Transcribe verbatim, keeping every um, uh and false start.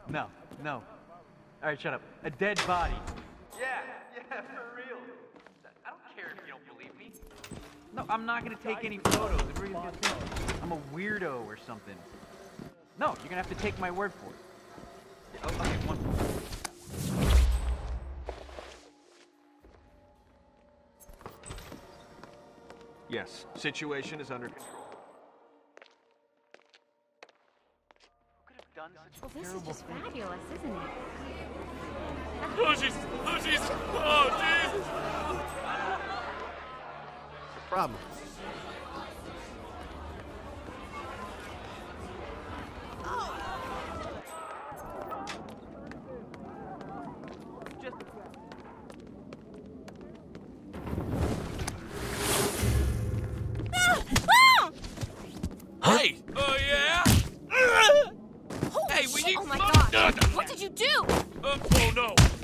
no, no. All right, shut up. A dead body. Yeah, yeah, for real. I don't care if you don't believe me. No, I'm not gonna take any photos. Everybody's gonna think I'm a weirdo or something. No, you're gonna have to take my word for it. Oh, okay, one more. Yes, situation is under control. Well, this is just fabulous, isn't it? Oh, jeez! Oh, jeez! Oh, jeez! Problem. Hey! Oh, yeah? Holy Hey, we shit! need... Oh my god! What did you do? Uh, oh, no!